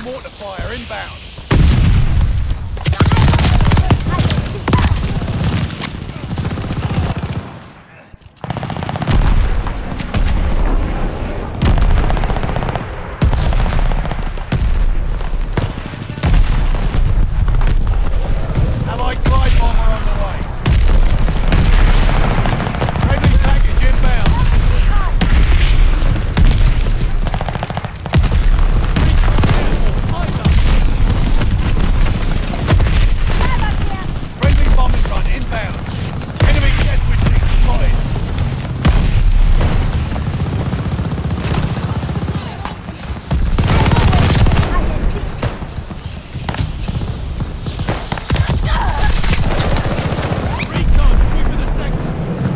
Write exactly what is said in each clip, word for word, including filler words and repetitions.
mortar fire inbound. Allied glide bomber on the way. Friendly package inbound. Friendly bombing run inbound. Enemy death machine spotted. Recon sweeping the sector.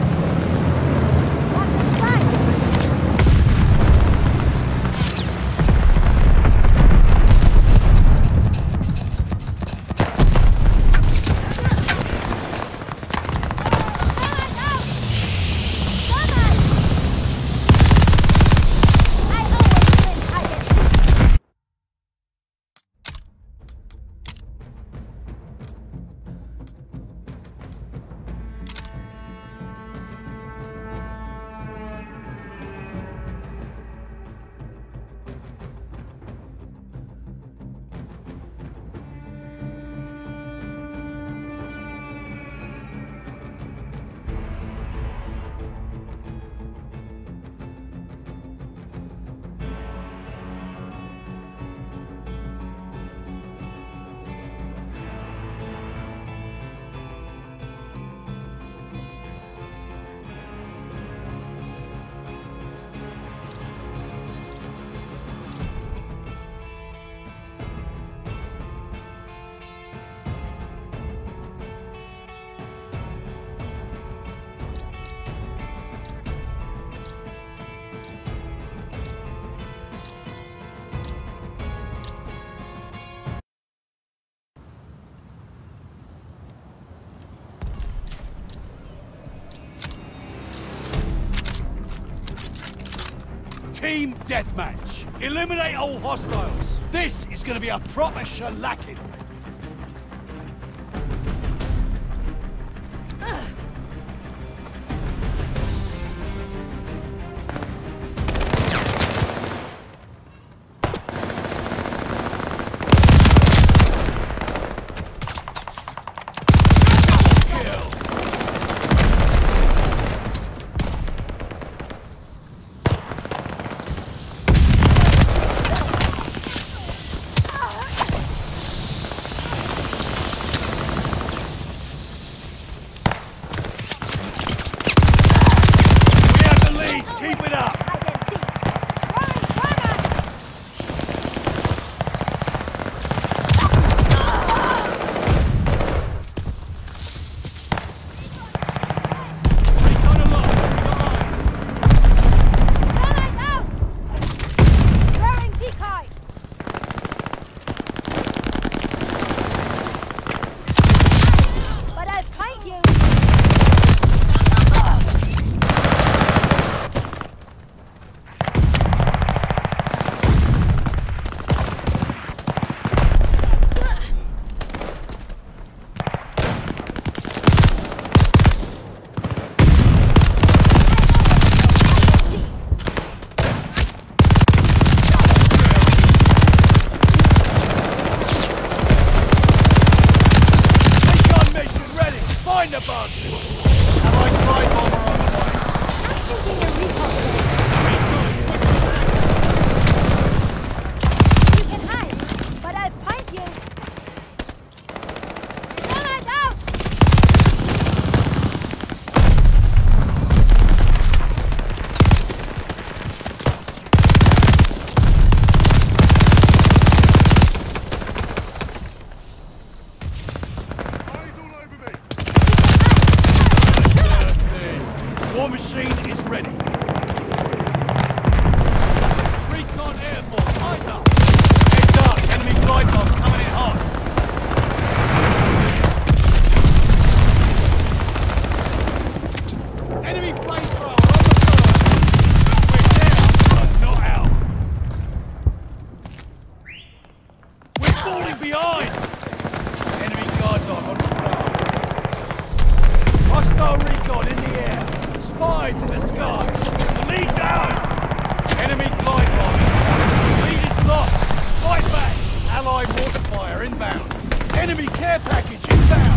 Team deathmatch. Eliminate all hostiles. This is going to be a proper shellacking. Hostile recon in the air. Spies in the sky. The lead's ours. Enemy glide bomb. Lead is lost. Fight back. Allied water fire inbound. Enemy care package inbound.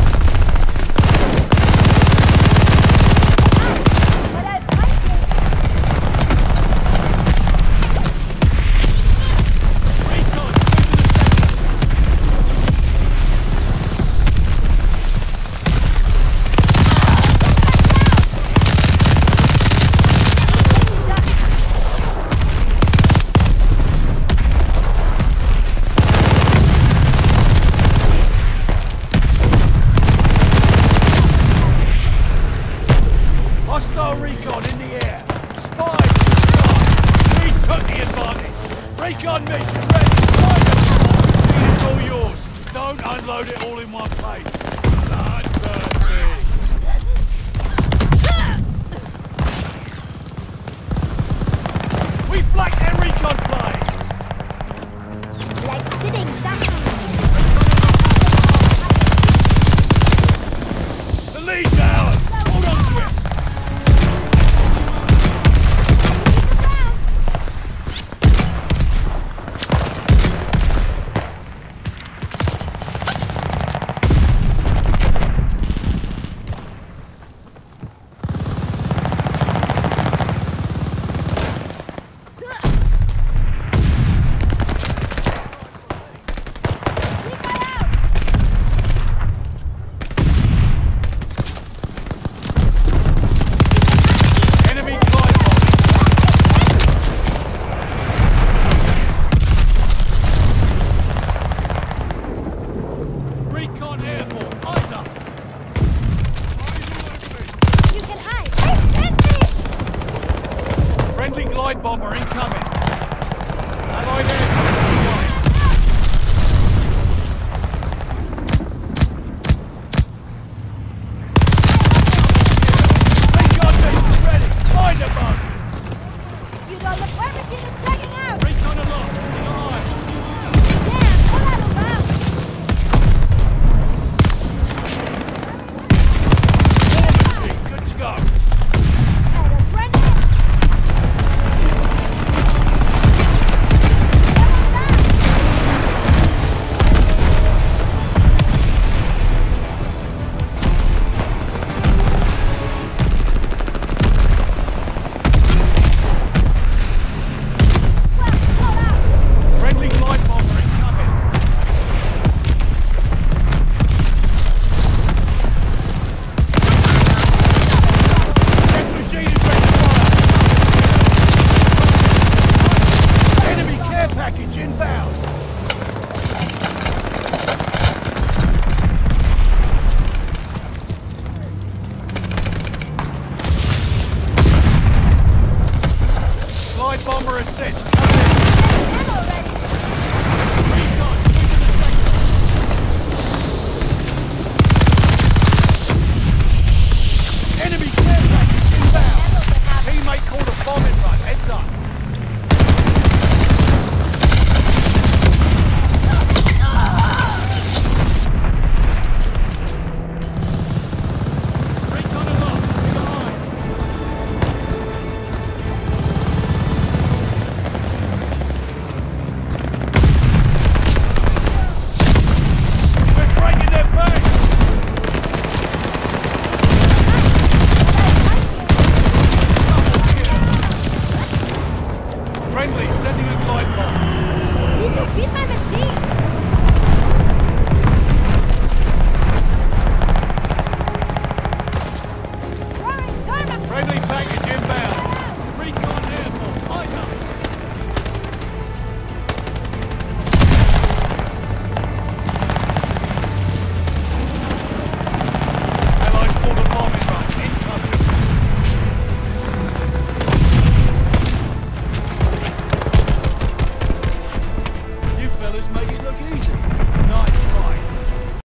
Hostile recon in the air. Spies in the sky. We took the advantage. Recon mission ready. It's all yours. Don't unload it all in one place. Bloodthirsty. We flanked their recon planes. Like sitting back. The lead's ours. Hold on to it. Recon airborne, eyes up! You can hide! Hey, Friendly glide bomber